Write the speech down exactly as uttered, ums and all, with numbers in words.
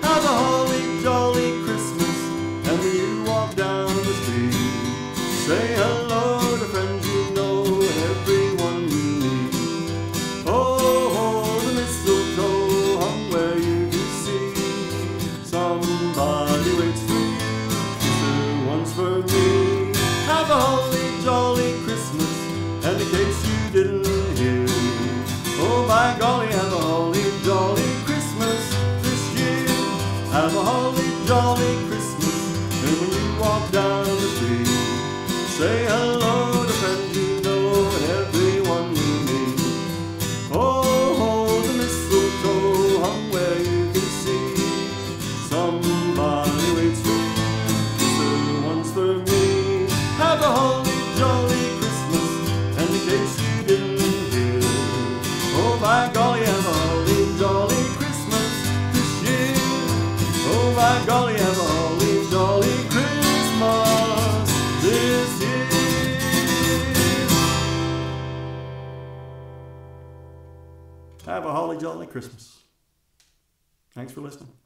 Have a holly jolly Christmas, and when you walk down the street, say hello to friends you know and everyone you meet. Oh, the mistletoe hung where you can see. Somebody waits for you, this one's for me. Have a holly jolly Christmas, and in case you didn't hear, oh by golly, have a holly jolly Christmas this year. Have a holly jolly Christmas, and when you walk down the street, say hello to friends you know and everyone you meet. Oh, the mistletoe hung where you can see. Somebody waits for you, this one's for me. Have a holly jolly Christmas, and in case you didn't hear, oh by golly, have a holly jolly Christmas this year. Oh by golly, have a holly jolly Christmas this year. Have a holly jolly Christmas. Thanks for listening.